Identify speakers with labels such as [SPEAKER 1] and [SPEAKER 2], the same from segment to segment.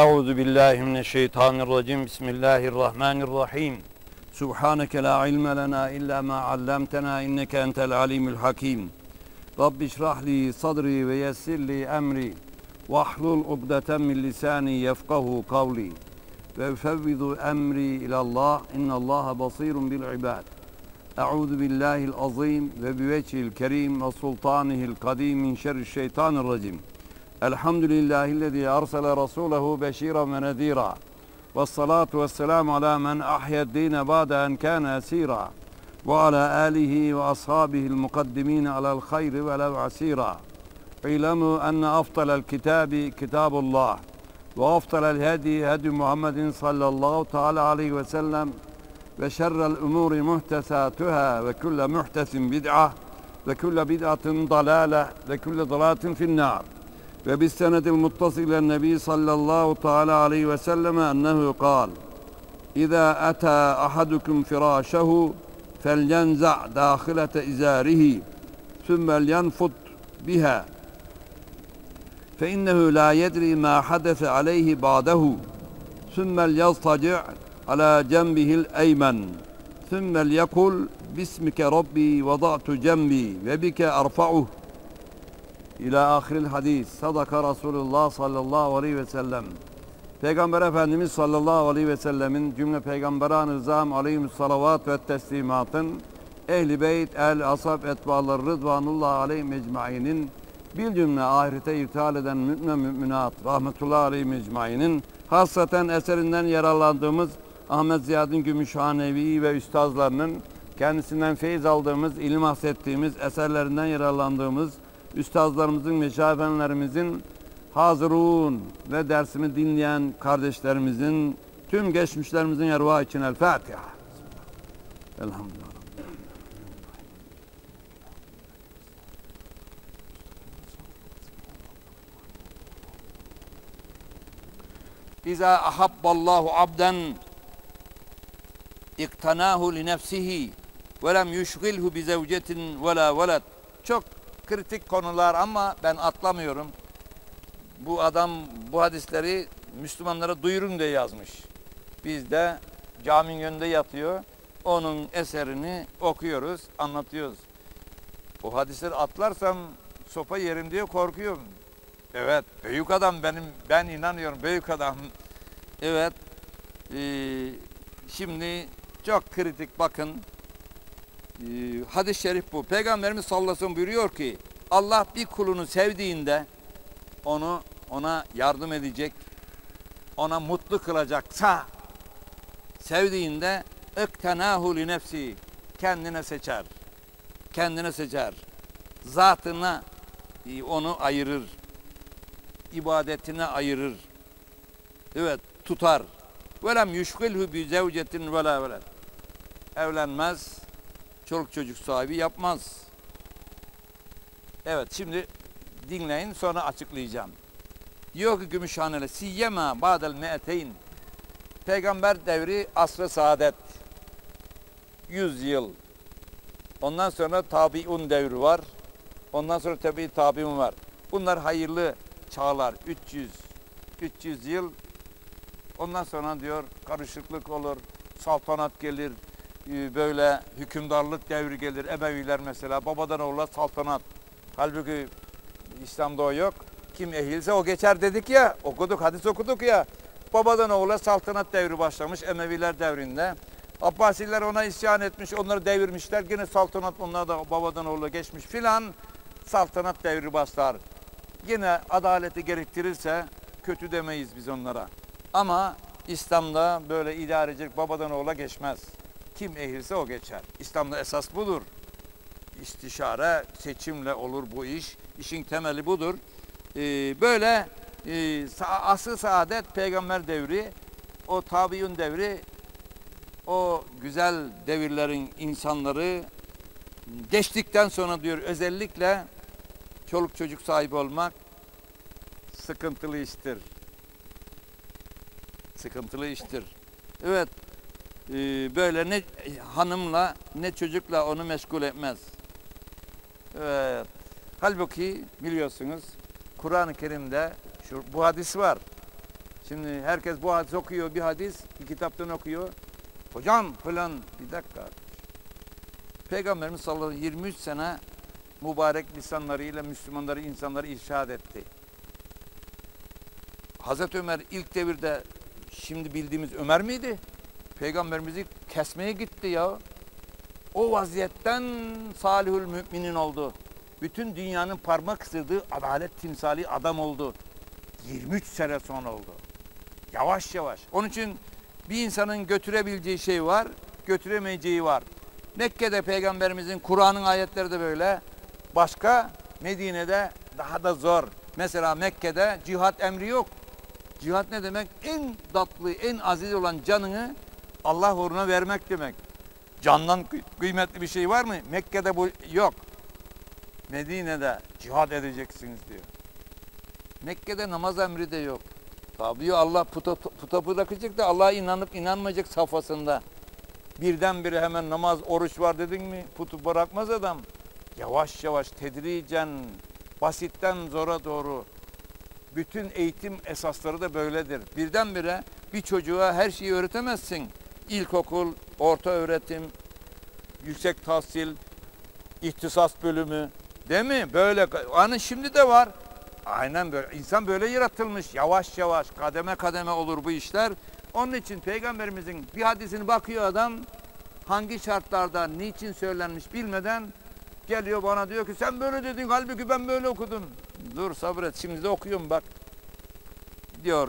[SPEAKER 1] Euzu billahi mineşşeytanirracim. Bismillahirrahmanirrahim. Subhaneke la ilme lena illa ma allamtena inneke entel alimul hakim. Rabbi şrah li sadri ve yessir li emri vahlul ukdeten min lisani yefkahu kavli. Ve ufevvidu emri ilallah innallaha basirun bil ibad. Euzu billahil azim ve biveçhil kerim ve sultanihil kadim min şerri'şşeytanirracim. Elhamdülillahillezî arsale rasûlehu beşîran ve nedîrâ. Vessalâtu vesselamu alâ men ahyed-dîne ba'de en kâne esîrâ. Ve alâ âlihi ve ashâbihil mukaddimîne alel hayri ve lev asîrâ. İlemû enne afdalel kitâbi kitâbullah. Ve afdalel hedi hedi Muhammedin sallallahu teâlâ aleyhi ve sellem. Ve şerrel umûri muhtesâtuhâ ve külle muhtesin bid'ah. Ve külle bid'atin dalâle ve külle dalâletin finnâr. Ve bis senedil muttasile nebi sallallahu teala aleyhi ve selleme ennehu kal: İza ata ahadukum firâşehu felyenza' dâhilete izârihi sümmel yenfut biha fe innehu la yedri ma hadese aleyhi ba'dehu sümmel yastaci' ala cembihil eymen sümmel yekul bismike rabbi vada'tu cembi ve bike arfa'uh İlâ ahiril hadis. Sadaka Resulullah sallallahu aleyhi ve sellem. Peygamber Efendimiz sallallahu aleyhi ve sellemin cümle peygamberan-ı rızam aleyhissalavat ve teslimatın ehl-i beyt, el-ashab, etbâları rıdvanullah aleyhim ecmaînin bir cümle ahirete irtihal eden mü'min mü'minat rahmetullahi aleyhim ecmaînin hassaten eserinden yararlandığımız Ahmet Ziyadin Gümüşhanevi ve üstazlarının kendisinden feyiz aldığımız, ilim hassettiğimiz, eserlerinden yararlandığımız üstazlarımızın, meşayihlerimizin, hazırun ve dersimi dinleyen kardeşlerimizin, tüm geçmişlerimizin ervah için El Fatiha. Elhamdülillah. İza ahabballahu abden iktanahu li nefsihi ve lem yushgilhu bi zevcetin ve la veled. Çok kritik konular ama ben atlamıyorum. Bu adam bu hadisleri Müslümanlara duyurun diye yazmış. Biz de caminin önünde yatıyor. Onun eserini okuyoruz, anlatıyoruz. O hadisleri atlarsam sopa yerim diye korkuyorum. Evet, büyük adam ben inanıyorum, büyük adam. Evet, şimdi çok kritik bakın. Hadis-i şerif bu. Peygamberimiz sallallahu aleyhi ve sellem buyuruyor ki Allah bir kulunu sevdiğinde ona yardım edecek, ona mutlu kılacaksa sevdiğinde ektenahu li nefsi kendine seçer. Zatına onu ayırır. İbadetine ayırır. Evet, tutar. Velem yushgilhu bi zevcetin ve la veled. Evlenmez, çoluk çocuk sahibi yapmaz. Evet, şimdi dinleyin, sonra açıklayacağım. Diyor ki Gümüşhaneli, siyyema ba'del me'teyn. Peygamber devri asr-ı saadet. 100 yıl. Ondan sonra tabiun devri var. Ondan sonra tabiun var. Bunlar hayırlı çağlar. 300 yıl. Ondan sonra diyor karışıklık olur, saltanat gelir, böyle hükümdarlık devri gelir. Emeviler mesela babadan oğula saltanat. Halbuki İslam'da o yok. Kim ehilse o geçer dedik ya, hadis okuduk ya. Babadan oğula saltanat devri başlamış Emeviler devrinde. Abbasiler ona isyan etmiş, onları devirmişler. Yine saltanat onlar da babadan oğula geçmiş filan. Saltanat devri başlar. Yine adaleti gerektirirse kötü demeyiz biz onlara. Ama İslam'da böyle idarecilik babadan oğula geçmez. Kim ehilse o geçer. İslam'da esas budur. İstişare, seçimle olur bu iş. İşin temeli budur. Böyle asr-ı saadet peygamber devri, o tabiun devri, o güzel devirlerin insanları geçtikten sonra diyor özellikle çoluk çocuk sahibi olmak sıkıntılı iştir. Sıkıntılı iştir. Evet, böyle ne hanımla ne çocukla onu meşgul etmez. Evet. Halbuki biliyorsunuz Kur'an-ı Kerim'de bu hadis var. Şimdi herkes bu hadis okuyor, bir hadis, bir kitaptan okuyor. Hocam falan, bir dakika. Peygamberimiz sallallahu aleyhi ve sellem 23 sene mübarek lisanlarıyla Müslümanları, insanları irşad etti. Hazreti Ömer ilk devirde şimdi bildiğimiz Ömer miydi? Peygamberimizi kesmeye gitti ya. O vaziyetten salihül müminin oldu. Bütün dünyanın parmak ısırdığı adalet timsali adam oldu. 23 sene sonra oldu. Yavaş yavaş. Onun için bir insanın götürebileceği şey var, götüremeyeceği var. Mekke'de Peygamberimizin Kur'an'ın ayetleri de böyle. Başka, Medine'de daha da zor. Mesela Mekke'de cihat emri yok. Cihat ne demek? En tatlı, en aziz olan canını Allah uğruna vermek demek. Candan kıymetli bir şey var mı? Mekke'de bu yok. Medine'de cihat edeceksiniz diyor. Mekke'de namaz emri de yok. Tabii Allah puta bırakacak da Allah'a inanıp inanmayacak safhasında. Birdenbire hemen namaz, oruç var dedin mi putu bırakmaz adam. Yavaş yavaş, tedricen, basitten zora doğru. Bütün eğitim esasları da böyledir. Birdenbire bir çocuğa her şeyi öğretemezsin. İlkokul, orta öğretim, yüksek tahsil, ihtisas bölümü, değil mi? Böyle, hani şimdi de var. Aynen böyle. İnsan böyle yaratılmış. Yavaş yavaş, kademe kademe olur bu işler. Onun için Peygamberimizin bir hadisini bakıyor adam, hangi şartlarda, niçin söylenmiş bilmeden geliyor bana diyor ki sen böyle dedin, halbuki ben böyle okudum. Dur sabret, şimdi de okuyorum bak. Diyor,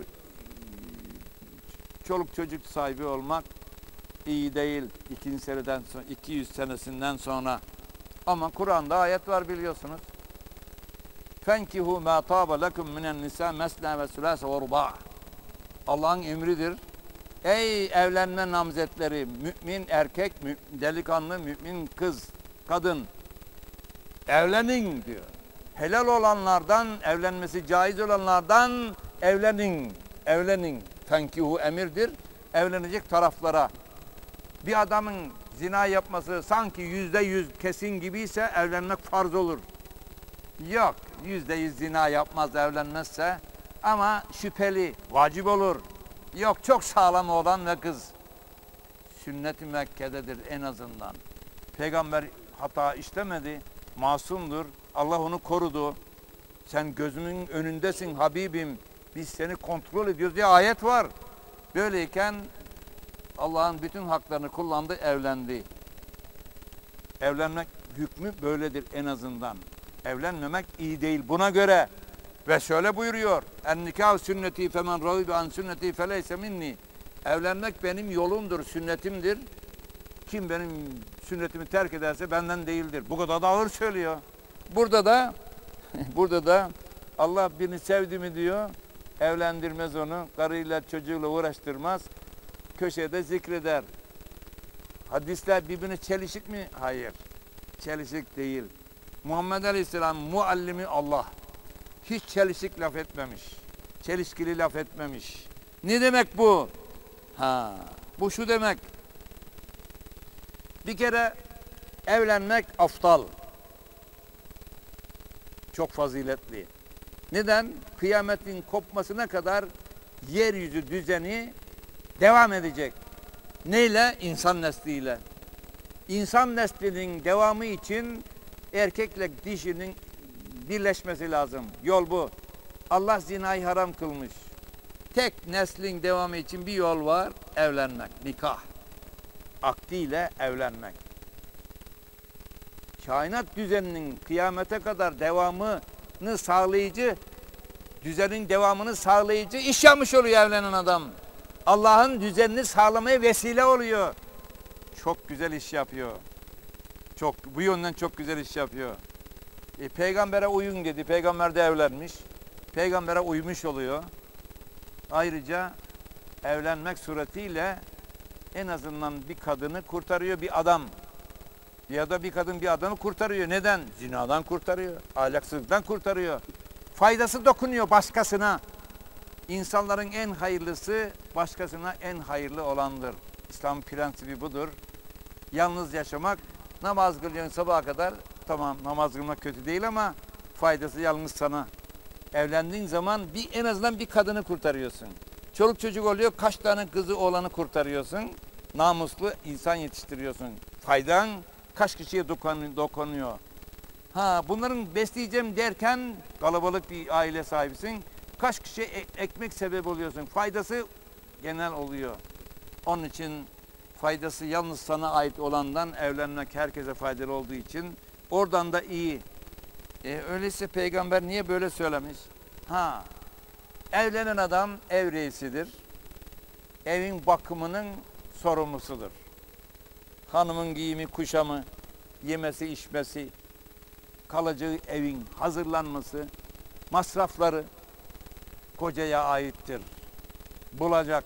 [SPEAKER 1] çoluk çocuk sahibi olmak iyi değil 200 senesinden sonra. Ama Kur'an'da ayet var biliyorsunuz. Fenkihu ma taba lekum minen nisa mesna ve sülase ve ruba'. Allah'ın emridir. Ey evlenme namzetleri, mümin erkek, delikanlı, mümin kız, kadın, evlenin diyor. Helal olanlardan, evlenmesi caiz olanlardan evlenin, evlenin. Fenkihu emirdir, evlenecek taraflara. Bir adamın zina yapması sanki %100 kesin gibiyse evlenmek farz olur. Yok, %100 zina yapmaz evlenmezse ama şüpheli, vacip olur. Yok, çok sağlam olan ve kız. Sünnet-i Mekke'dedir en azından. Peygamber hata işlemedi, masumdur. Allah onu korudu. Sen gözümün önündesin Habibim, biz seni kontrol ediyoruz diye ayet var. Böyleyken Allah'ın bütün haklarını kullandı, evlendi. Evlenmek hükmü böyledir en azından. Evlenmemek iyi değil buna göre. Ve şöyle buyuruyor. En nikah sünneti femen râgibe an sünneti feleyse minni. Evlenmek benim yolumdur, sünnetimdir. Kim benim sünnetimi terk ederse benden değildir. Bu kadar da ağır söylüyor. Burada da Allah birini sevdi mi diyor, evlendirmez onu, karıyla çocuğuyla uğraştırmaz, köşede zikreder. Hadisler birbirine çelişik mi? Hayır, çelişik değil. Muhammed Aleyhisselam muallimi Allah. Hiç çelişik laf etmemiş. Çelişkili laf etmemiş. Ne demek bu? Bu şu demek. Bir kere evlenmek aftal. Çok faziletli. Neden? Kıyametin kopmasına kadar yeryüzü düzeni devam edecek. Neyle? İnsan nesliyle. İnsan neslinin devamı için erkekle dişinin birleşmesi lazım. Yol bu. Allah zinayı haram kılmış. Tek neslin devamı için bir yol var. Evlenmek. Nikah. Akdiyle evlenmek. Kainat düzeninin kıyamete kadar devamını sağlayıcı, düzenin devamını sağlayıcı iş yapmış oluyor evlenen adam. Allah'ın düzenini sağlamaya vesile oluyor. Çok güzel iş yapıyor. Bu yönden çok güzel iş yapıyor. Peygambere uyun dedi. Peygamber de evlenmiş. Peygambere uymuş oluyor. Ayrıca evlenmek suretiyle en azından bir kadını kurtarıyor bir adam. Ya da bir kadın bir adamı kurtarıyor. Neden? Zinadan kurtarıyor. Ahlaksızlıktan kurtarıyor. Faydası dokunuyor başkasına. İnsanların en hayırlısı başkasına en hayırlı olandır. İslam prensibi budur. Yalnız yaşamak, namaz kılıyorsun sabaha kadar. Tamam, namaz kılmak kötü değil ama faydası yalnız sana. Evlendiğin zaman en azından bir kadını kurtarıyorsun. Çoluk çocuk oluyor, kaç tane kızı oğlanı kurtarıyorsun. Namuslu insan yetiştiriyorsun. Faydan kaç kişiye dokunuyor. Ha, bunların besleyeceğim derken kalabalık bir aile sahibisin. Kaç kişiye ekmek sebep oluyorsun. Faydası genel oluyor. Onun için faydası yalnız sana ait olandan evlenmek herkese faydalı olduğu için oradan da iyi. Öyleyse peygamber niye böyle söylemiş? Ha, evlenen adam ev reisidir. Evin bakımının sorumlusudur. Hanımın giyimi, kuşamı, yemesi, içmesi, kalacağı evin hazırlanması, masrafları kocaya aittir. Bulacak.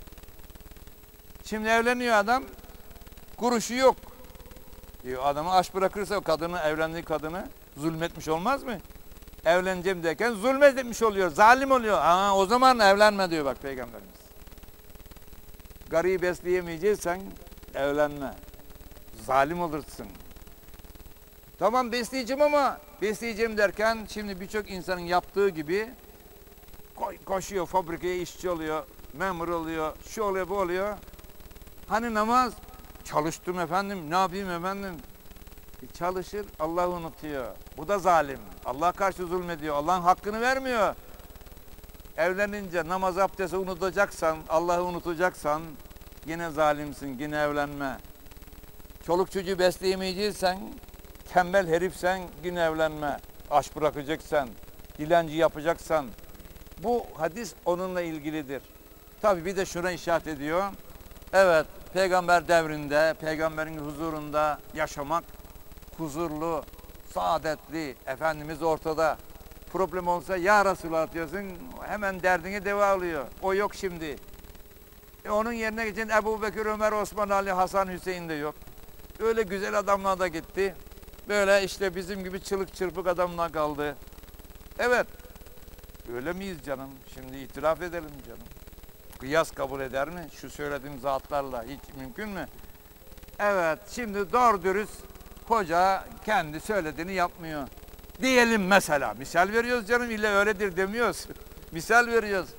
[SPEAKER 1] Şimdi evleniyor adam, kuruşu yok. Adamı aç bırakırsa kadını, evlendiği kadını zulmetmiş olmaz mı? Evleneceğim derken zulmetmiş oluyor, zalim oluyor. O zaman evlenme diyor bak Peygamberimiz. Garıyı besleyemeyeceksen evlenme. Zalim olursun. Tamam besleyeceğim ama besleyeceğim derken şimdi birçok insanın yaptığı gibi koşuyor, fabrikaya işçi oluyor, memur oluyor, şu oluyor, bu oluyor. Hani namaz? Çalıştım efendim, ne yapayım efendim? Çalışır, Allah'ı unutuyor. Bu da zalim. Allah karşı zulmediyor, Allah'ın hakkını vermiyor. Evlenince namaz, abdesti unutacaksan, Allah'ı unutacaksan yine zalimsin, yine evlenme. Çoluk çocuğu besleyemeyeceksen, tembel herifsen yine evlenme. Aç bırakacaksan, dilenci yapacaksan. Bu hadis onunla ilgilidir. Tabii bir de şuna işaret ediyor. Evet, peygamber devrinde, peygamberin huzurunda yaşamak huzurlu, saadetli, Efendimiz ortada. Problem olsa ya Resulallah diyorsun, hemen derdini deva alıyor. O yok şimdi. Onun yerine geçen Ebu Bekir, Ömer, Osman, Ali, Hasan, Hüseyin de yok. Öyle güzel adamlar da gitti. Böyle işte bizim gibi çılık çırpık adamlar kaldı. Evet, öyle miyiz canım? Şimdi itiraf edelim canım. Kıyas kabul eder mi? Şu söylediğim zatlarla hiç mümkün mü? Evet, şimdi doğru dürüst koca kendi söylediğini yapmıyor. Diyelim mesela, misal veriyoruz canım, illa öyledir demiyoruz. Misal veriyoruz.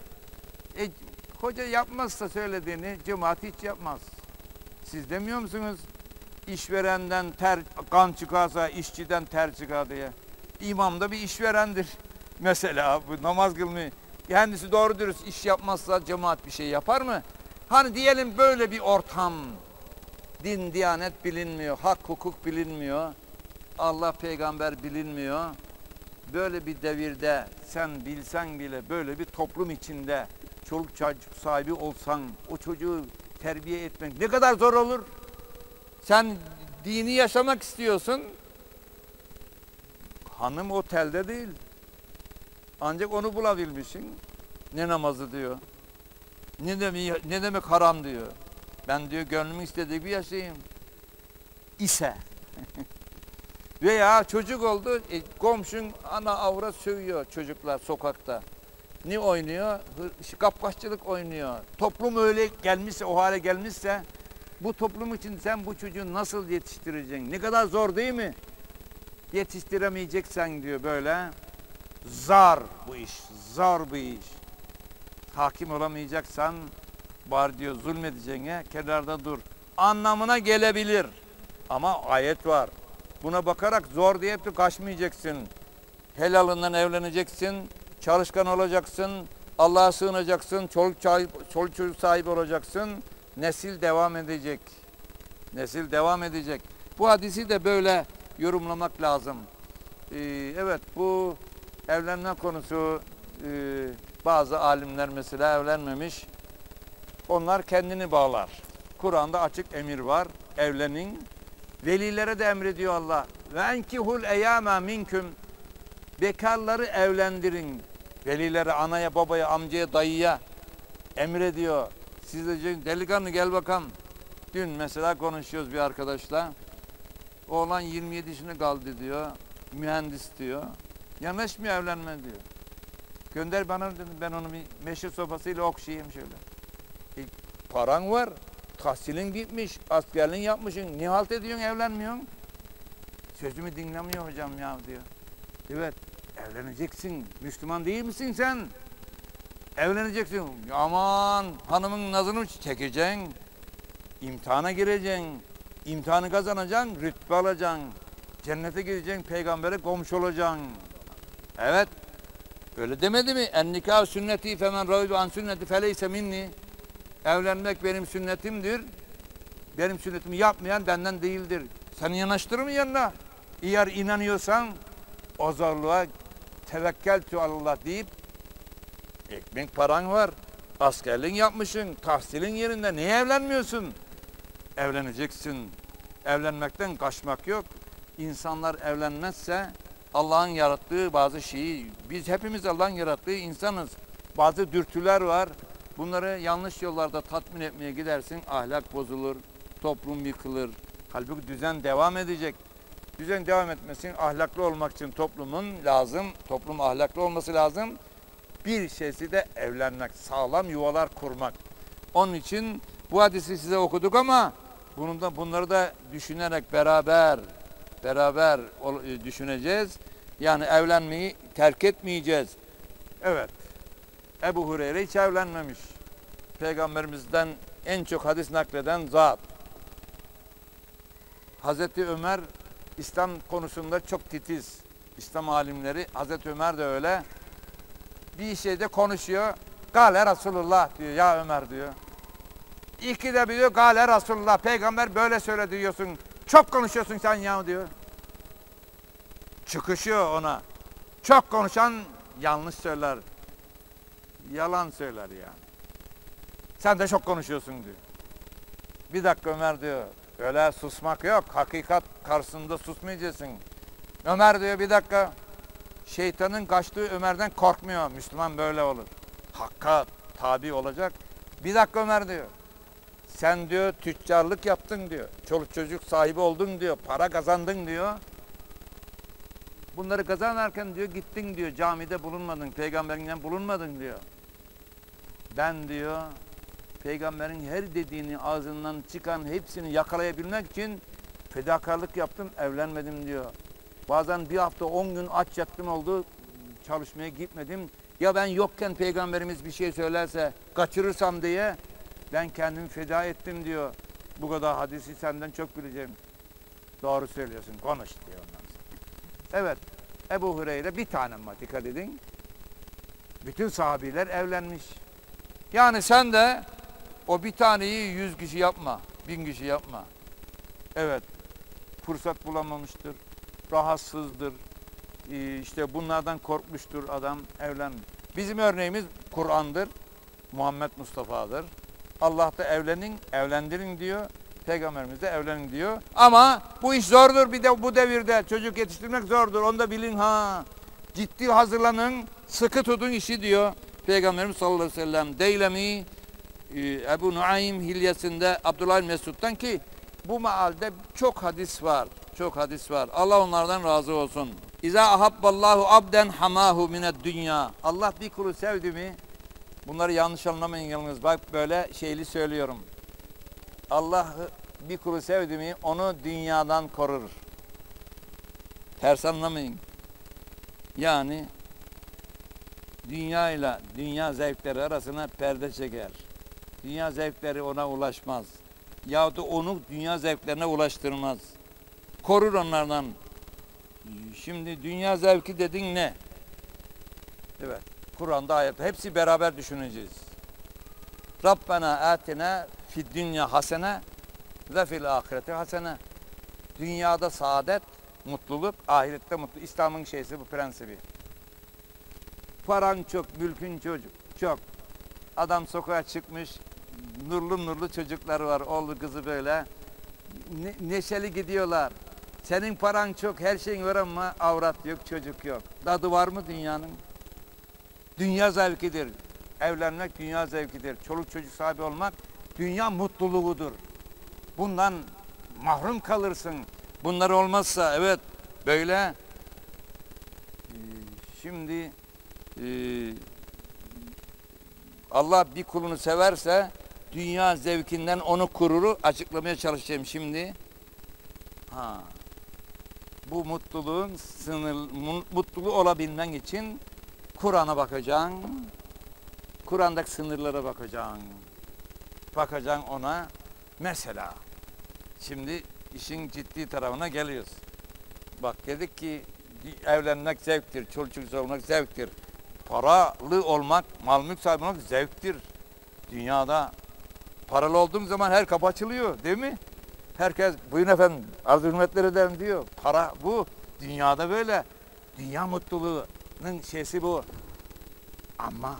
[SPEAKER 1] Koca yapmazsa söylediğini, cemaat hiç yapmaz. Siz demiyor musunuz? İşverenden kan çıkarsa işçiden ter çıkar diye. İmam da bir işverendir. Mesela bu namaz kılmıyor. Kendisi doğru dürüst iş yapmazsa cemaat bir şey yapar mı? Hani diyelim böyle bir ortam. Din, diyanet bilinmiyor, hak, hukuk bilinmiyor. Allah, peygamber bilinmiyor. Böyle bir devirde sen bilsen bile böyle bir toplum içinde çoluk çocuk sahibi olsan o çocuğu terbiye etmek ne kadar zor olur? Sen dini yaşamak istiyorsun. Hanım otelde değil. Ancak onu bulabilmişsin. Ne namazı diyor. Ne demek haram diyor. Ben diyor gönlümün istediği gibi yaşayayım. İse. Veya çocuk oldu, komşun ana avrat sövüyor çocuklar sokakta. Ne oynuyor? Kapkaççılık oynuyor. Toplum öyle gelmişse, o hale gelmişse bu toplum için sen bu çocuğu nasıl yetiştireceksin? Ne kadar zor değil mi? Yetiştiremeyeceksen diyor böyle. Zar bu iş, zor bu iş. Hakim olamayacaksan bari diyor zulmedeceğine kenarda dur. Anlamına gelebilir. Ama ayet var. Buna bakarak zor deyip de kaçmayacaksın. Helalından evleneceksin, çalışkan olacaksın, Allah'a sığınacaksın, çoluk çocuk sahibi olacaksın. Nesil devam edecek. Nesil devam edecek. Bu hadisi de böyle yorumlamak lazım. Evet, bu evlenme konusu bazı alimler mesela evlenmemiş. Onlar kendini bağlar. Kur'an'da açık emir var. Evlenin. Velilere de emrediyor Allah. Ve enkihul eyyâme minküm. Bekarları evlendirin. Velilere, anaya, babaya, amcaya, dayıya emrediyor. Siz de delikanlı gel bakalım. Dün mesela konuşuyoruz bir arkadaşla. Oğlan 27 yaşına kaldı diyor. Mühendis diyor. Yanaşmıyor evlenme diyor. Gönder bana dedim, ben onu bir meşe sopasıyla okşayayım şöyle. Paran var, tahsilin gitmiş, askerliğin yapmışsın. Niye halt ediyorsun, evlenmiyorsun? Sözümü dinlemiyor hocam ya diyor. Evet, evleneceksin. Müslüman değil misin sen? Evleneceksin. Aman hanımın nazını çekeceksin. İmtihana gireceksin. İmtihanı kazanacaksın. Rütbe alacaksın. Cennete gideceksin. Peygambere komşu olacaksın. Evet. Öyle demedi mi? En nikah sünneti femen râvidu an sünneti feleyse minni. Evlenmek benim sünnetimdir. Benim sünnetimi yapmayan benden değildir. Seni yanaştırır mı yanına? Eğer inanıyorsan o zorluğa tevekkeltü Allah deyip ekmek paran var. Askerliğin yapmışsın. Tahsilin yerinde. Niye evlenmiyorsun? Evleneceksin. Evlenmekten kaçmak yok. İnsanlar evlenmezse Allah'ın yarattığı bazı şeyi, biz hepimiz Allah'ın yarattığı insanız. Bazı dürtüler var. Bunları yanlış yollarda tatmin etmeye gidersin. Ahlak bozulur. Toplum yıkılır. Halbuki düzen devam edecek. Düzen devam etmesin, ahlaklı olmak için toplum ahlaklı olması lazım. Bir şeysi de evlenmek, sağlam yuvalar kurmak. Onun için bu hadisi size okuduk ama bunları da düşünerek beraber düşüneceğiz. Yani evlenmeyi terk etmeyeceğiz. Evet, Ebu Hureyre hiç evlenmemiş. Peygamberimizden en çok hadis nakleden zat. Hazreti Ömer İslam konusunda çok titiz. İslam alimleri, Hazreti Ömer de öyle. Bir şeyde konuşuyor. Gale Resulullah diyor. Ya Ömer diyor. İkide bir diyor Gale Resulullah. Peygamber böyle söyledi diyorsun. Çok konuşuyorsun sen ya diyor. Çıkışıyor ona. Çok konuşan yanlış söyler. Yalan söyler yani. Sen de çok konuşuyorsun diyor. Bir dakika Ömer diyor. Öyle susmak yok. Hakikat karşısında susmayacaksın. Ömer diyor bir dakika. Şeytanın kaçtığı Ömer'den korkmuyor. Müslüman böyle olur. Hakka tabi olacak. Bir dakika Ömer diyor. Sen diyor tüccarlık yaptın diyor. Çoluk çocuk sahibi oldun diyor. Para kazandın diyor. Bunları kazanırken diyor gittin diyor. Camide bulunmadın. Peygamberinden bulunmadın diyor. Ben diyor Peygamberin her dediğini ağzından çıkan hepsini yakalayabilmek için fedakarlık yaptım, evlenmedim diyor. Bazen bir hafta 10 gün aç yattım oldu, çalışmaya gitmedim. Ya ben yokken Peygamberimiz bir şey söylerse kaçırırsam diye ben kendimi feda ettim diyor. Bu kadar hadisi senden çok bileceğim. Doğru söylüyorsun, konuş diyor ondan sonra. Evet, Ebu Hureyre bir tane ama dikkat edin. Bütün sahabiler evlenmiş. Yani sen de o bir taneyi 100 kişi yapma, 1000 kişi yapma. Evet, fırsat bulamamıştır, rahatsızdır, işte bunlardan korkmuştur adam, evlenmiş. Bizim örneğimiz Kur'an'dır, Muhammed Mustafa'dır. Allah da evlendirin diyor, Peygamberimiz de evlenin diyor. Ama bu iş zordur, bir de bu devirde çocuk yetiştirmek zordur, onu da bilin ha. Ciddi hazırlanın, sıkı tutun işi diyor Peygamberimiz sallallahu aleyhi ve sellem. Deylemi, Ebu Nuaym hilyesinde Abdullah Mesud'dan ki bu mealde çok hadis var. Çok hadis var. Allah onlardan razı olsun. İza ahabballahu abden hamahu mined dünya. Allah bir kulu sevdi mi? Bunları yanlış anlamayın yalnız. Bak böyle şeyli söylüyorum. Allah bir kulu sevdi mi onu dünyadan korur. Ters anlamayın. Yani dünya zevkleri arasına perde çeker. Dünya zevkleri ona ulaşmaz. Yahut da onu dünya zevklerine ulaştırmaz. Korur onlardan. Şimdi dünya zevki dedin ne? Evet. Kur'an'da ayette hepsi beraber düşüneceğiz. Rabbena atina fid dünya hasene ve fil ahireti hasene. Dünyada saadet, mutluluk, ahirette mutluluk. İslam'ın şeysi bu, prensibi. Paran çok, mülkün çok. Adam sokağa çıkmış, nurlu çocukları var, oğlu kızı böyle. Neşeli gidiyorlar. Senin paran çok, her şeyin var ama avrat yok, çocuk yok. Tadı var mı dünyanın? Dünya zevkidir. Evlenmek dünya zevkidir. Çoluk çocuk sahibi olmak dünya mutluluğudur. Bundan mahrum kalırsın. Bunlar olmazsa evet böyle şimdi Allah bir kulunu severse dünya zevkinden onu kururu açıklamaya çalışacağım şimdi. Bu mutluluğun mutlu olabilmen için Kur'an'a bakacaksın. Kur'an'daki sınırlara bakacaksın. Bakacaksın ona. Mesela şimdi işin ciddi tarafına geliyoruz. Bak dedik ki evlenmek zevktir, çoluk olmak zevktir. Paralı olmak, mal mülk sahibi olmak zevktir. Dünyada paralı olduğum zaman her kapı açılıyor, değil mi? Herkes buyurun efendim arz hürmetler ederim diyor. Para bu. Dünyada böyle. Dünya mutluluğunun şeysi bu. Ama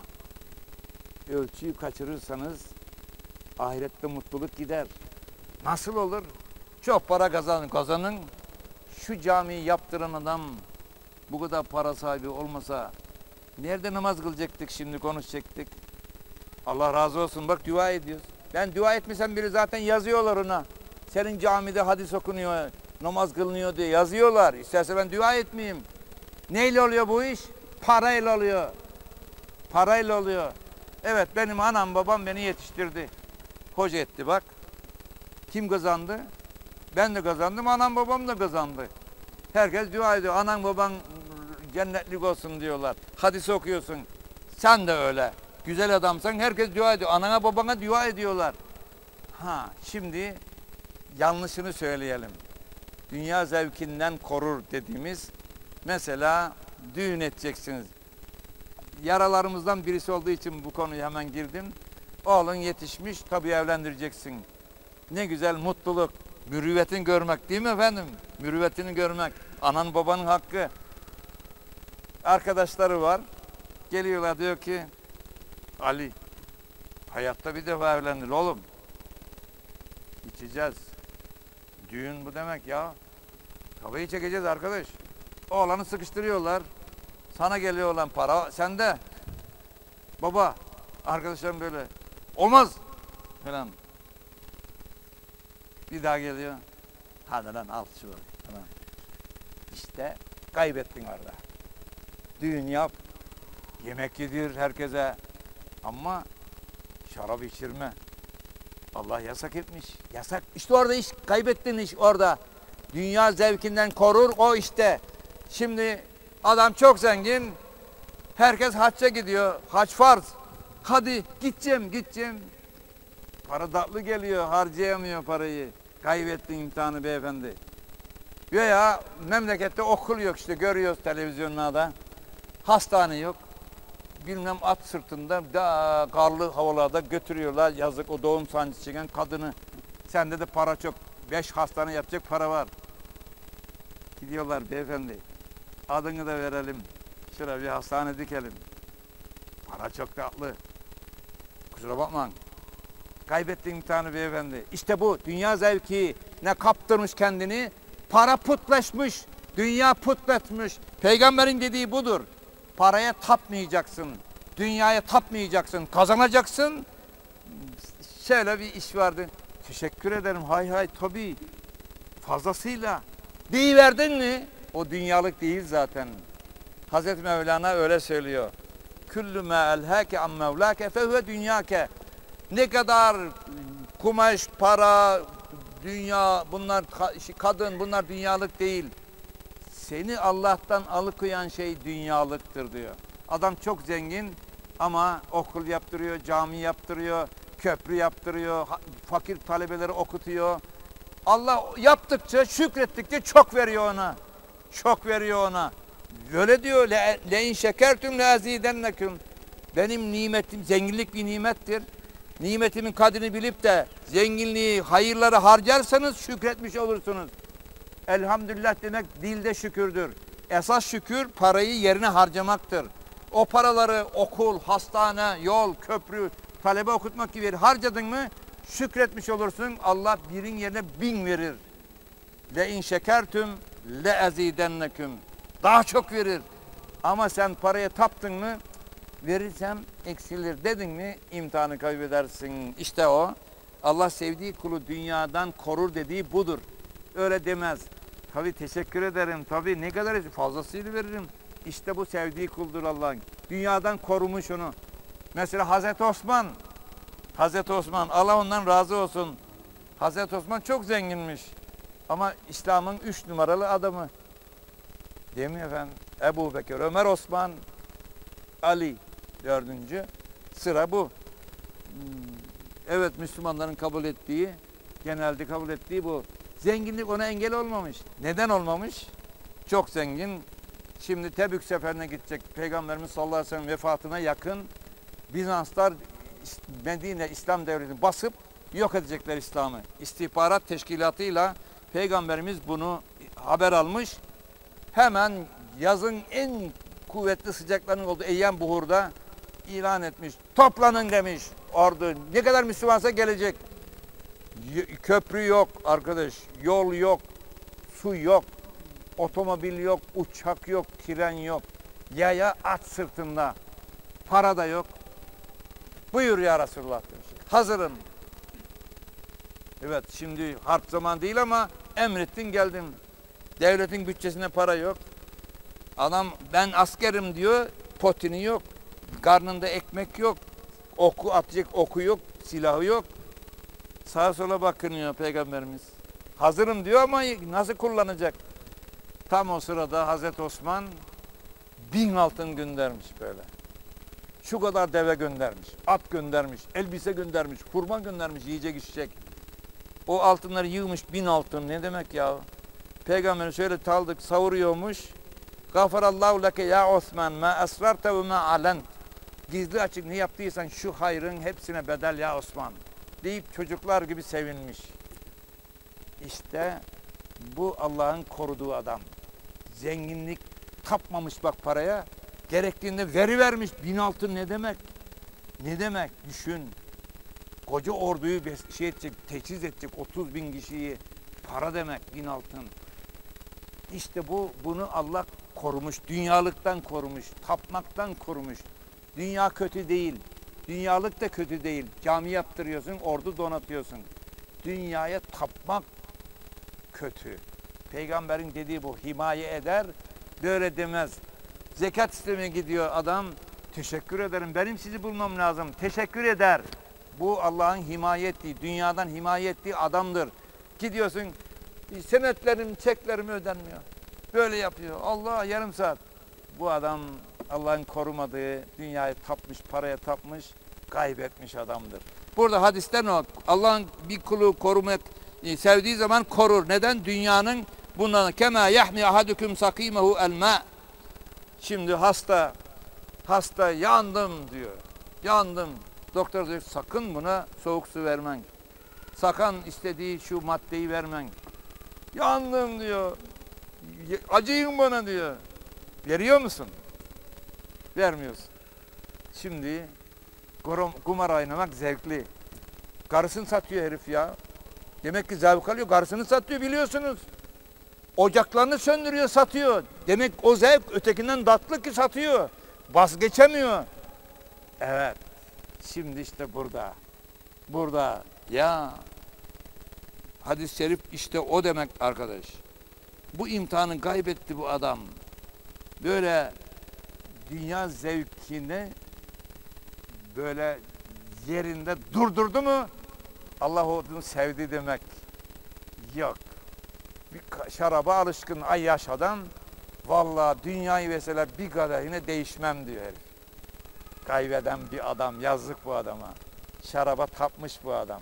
[SPEAKER 1] ölçüyü kaçırırsanız ahirette mutluluk gider. Nasıl olur? Çok para kazanın. Şu camiyi yaptıran adam bu kadar para sahibi olmasa nerede namaz kılacaktık, şimdi konuşacaktık. Allah razı olsun, bak dua ediyoruz. Ben dua etmesem biri zaten yazıyorlar ona. Senin camide hadis okunuyor, namaz kılınıyor diye yazıyorlar. İsterse ben dua etmeyeyim. Neyle oluyor bu iş? Parayla oluyor. Parayla oluyor. Evet, benim anam babam beni yetiştirdi. Hoca etti bak. Kim kazandı? Ben de kazandım, anam babam da kazandı. Herkes dua ediyor. Anan baban cennetlik olsun diyorlar. Hadis okuyorsun. Sen de öyle. Güzel adamsan herkes dua ediyor. Anana babana dua ediyorlar. Ha, şimdi yanlışını söyleyelim. Dünya zevkinden korur dediğimiz, mesela düğün edeceksiniz. Yaralarımızdan birisi olduğu için bu konuya hemen girdim. Oğlun yetişmiş, tabii evlendireceksin. Ne güzel mutluluk, mürüvvetini görmek değil mi efendim? Mürüvvetini görmek, anan babanın hakkı. Arkadaşları var, geliyorlar diyor ki, Ali, hayatta bir defa evlendir oğlum. İçeceğiz. Düğün bu demek ya. Kafayı çekeceğiz arkadaş. Oğlanı sıkıştırıyorlar. Sana geliyor olan para sende. Baba, arkadaşlarım böyle. Olmaz falan. Bir daha geliyor. Hadi lan al şu. Tamam. İşte kaybettin orada. Düğün yap. Yemek yedir herkese. Ama şarap içirme. Allah yasak etmiş. Yasak. İşte orada iş. Kaybettin iş orada. Dünya zevkinden korur o işte. Şimdi adam çok zengin. Herkes hacca gidiyor. Hac farz. Hadi gideceğim. Para tatlı geliyor. Harcayamıyor parayı. Kaybettin imtihanı beyefendi. Veya memlekette okul yok işte. Görüyoruz televizyonlarda. Hastane yok. Bilmem at sırtında da karlı havalarda götürüyorlar. Yazık o doğum sancısı çeken kadını. Sende de para çok. 5 hastane yapacak para var. Gidiyorlar beyefendi. Adını da verelim. Şuraya bir hastane dikelim. Para çok tatlı. Kusura bakmayın. Kaybettiğin imtihanı beyefendi. İşte bu dünya zevki ne kaptırmış kendini. Para putlaşmış. Dünya putlaşmış. Peygamberin dediği budur. Paraya tapmayacaksın. Dünyaya tapmayacaksın. Kazanacaksın. Şöyle bir iş vardı. Teşekkür ederim. Hay tabii. Fazlasıyla. Deyiverdin mi? O dünyalık değil zaten. Hazreti Mevlana öyle söylüyor. Küllü mâ elhâke am mevlâke fehve dünyâke. Ne kadar kumaş, para, dünya, bunlar kadın, bunlar dünyalık değil. Seni Allah'tan alıkoyan şey dünyalıktır diyor. Adam çok zengin ama okul yaptırıyor, cami yaptırıyor, köprü yaptırıyor, fakir talebeleri okutuyor. Allah yaptıkça, şükrettikçe çok veriyor ona. Çok veriyor ona. Böyle diyor, le in şekertüm le azidenneküm. Benim nimetim, zenginlik bir nimettir. Nimetimin kadrini bilip de zenginliği, hayırları harcarsanız şükretmiş olursunuz. Elhamdülillah demek dilde şükürdür. Esas şükür parayı yerine harcamaktır. O paraları okul, hastane, yol, köprü, talebe okutmak gibi harcadın mı şükretmiş olursun. Allah birin yerine 1000 verir. Le in şekertüm le azidenneküm. Daha çok verir. Ama sen paraya taptın mı verirsem eksilir dedin mi imtihanı kaybedersin. İşte o. Allah sevdiği kulu dünyadan korur dediği budur. Öyle demez. Tabii teşekkür ederim. Tabii ne kadar fazlasıyla veririm. İşte bu sevdiği kuldur Allah'ın. Dünyadan korumuş onu. Mesela Hazreti Osman. Hazreti Osman Allah ondan razı olsun. Hazreti Osman çok zenginmiş. Ama İslam'ın 3 numaralı adamı. Değil mi efendim? Ebu Bekir, Ömer, Osman, Ali 4. Sıra bu. Evet, Müslümanların kabul ettiği, genelde kabul ettiği bu. Zenginlik ona engel olmamış. Neden olmamış? Çok zengin. Şimdi Tebük seferine gidecek. Peygamberimiz sallallahu aleyhi ve sellem vefatına yakın Bizanslar Medine İslam devletini basıp yok edecekler İslam'ı. İstihbarat teşkilatıyla Peygamberimiz bunu haber almış. Hemen yazın en kuvvetli sıcaklarının olduğu Eyyam Buhur'da ilan etmiş. Toplanın demiş ordu. Ne kadar Müslümansa gelecek. Köprü yok arkadaş, yol yok, su yok, otomobil yok, uçak yok, tren yok. Yaya at sırtında. Para da yok. Buyur ya Resulullah demiş. Hazırım. Evet, şimdi harp zaman değil ama emrettin geldim. Devletin bütçesinde para yok. Adam ben askerim diyor, potini yok. Karnında ekmek yok. Oku atacak oku yok, silahı yok. Sağa sola bakınıyor Peygamberimiz. Hazırım diyor ama nasıl kullanacak? Tam o sırada Hazreti Osman 1000 altın göndermiş böyle. Şu kadar deve göndermiş, at göndermiş, elbise göndermiş, hurma göndermiş, yiyecek içecek. O altınları yığmış 1000 altın. Ne demek ya? Peygamberimiz şöyle taldık savuruyormuş. Gafarallahu leke ya Osman ma esrarte ve ma alent. Gizli açık ne yaptıysan şu hayrın hepsine bedel ya Osman deyip çocuklar gibi sevinmiş. İşte bu Allah'ın koruduğu adam. Zenginlik tapmamış bak paraya. Gerektiğinde veri vermiş. 1000 altın ne demek? Ne demek? Düşün. Koca orduyu şey edecek, teçhiz edecek 30.000 kişiyi. Para demek 1000 altın. İşte bunu Allah korumuş. Dünyalıktan korumuş. Tapmaktan korumuş. Dünya kötü değil. Dünyalık da kötü değil. Cami yaptırıyorsun, ordu donatıyorsun. Dünyaya tapmak kötü. Peygamberin dediği bu. Himaye eder, böyle demez. Zekat istemeye gidiyor adam. Teşekkür ederim. Benim sizi bulmam lazım. Teşekkür eder. Bu Allah'ın himaye ettiği, dünyadan himaye ettiği adamdır. Gidiyorsun, senetlerim, çeklerim ödenmiyor. Böyle yapıyor. Allah yarım saat. Bu adam Allah'ın korumadığı, dünyayı tapmış, paraya tapmış, kaybetmiş adamdır. Burada hadisten o. Allah'ın bir kulu korumak sevdiği zaman korur. Neden? Dünyanın bundan kema yahmi ahadukum sakimehu elma. Şimdi hasta yandım diyor. Yandım. Doktor diyor sakın buna soğuk su vermen. Sakın istediği şu maddeyi vermen. Yandım diyor. Acıyın bana diyor. Veriyor musun? Vermiyorsun. Şimdi kumar oynamak zevkli. Karısını satıyor herif ya. Demek ki zevk alıyor. Karısını satıyor biliyorsunuz. Ocaklarını söndürüyor, satıyor. Demek o zevk ötekinden tatlı ki satıyor. Vazgeçemiyor. Evet. Şimdi işte burada. Burada. Ya. Hadis-i şerif işte o demek arkadaş. Bu imtihanı kaybetti bu adam. Böyle dünya zevkini böyle yerinde durdurdu mu Allah onu sevdi demek yok. Bir şaraba alışkın ayyaş adam vallahi dünyayı mesela bir kadehine değişmem diyor herif. Kaybeden bir adam, yazık bu adama. Şaraba tapmış bu adam.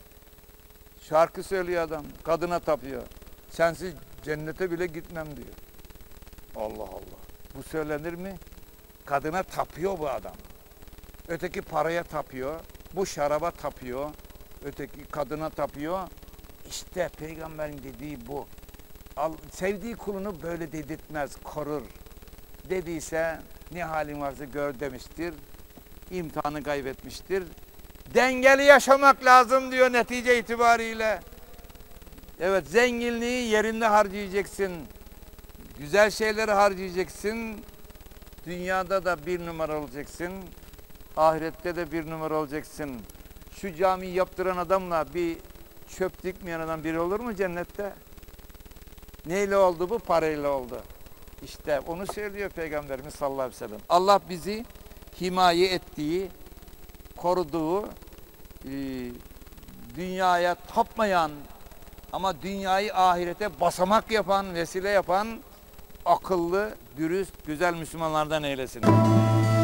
[SPEAKER 1] Şarkı söylüyor adam, kadına tapıyor. Sensiz cennete bile gitmem diyor. Allah Allah. Bu söylenir mi? Kadına tapıyor bu adam. Öteki paraya tapıyor. Bu şaraba tapıyor. Öteki kadına tapıyor. İşte peygamberin dediği bu. Sevdiği kulunu böyle dedirtmez, korur. Dediyse ne halin varsa gör demiştir. İmtihanı kaybetmiştir. Dengeli yaşamak lazım diyor netice itibariyle. Evet, zenginliği yerinde harcayacaksın. Güzel şeyleri harcayacaksın. Dünyada da bir numara olacaksın. Ahirette de bir numara olacaksın. Şu camiyi yaptıran adamla bir çöp dikmeyen adam biri olur mu cennette? Neyle oldu bu? Parayla oldu. İşte onu söylüyor Peygamberimiz sallallahu aleyhi ve sellem. Allah bizi himaye ettiği, koruduğu, dünyaya tapmayan ama dünyayı ahirete basamak yapan, vesile yapan akıllı, dürüst, güzel Müslümanlardan eylesin.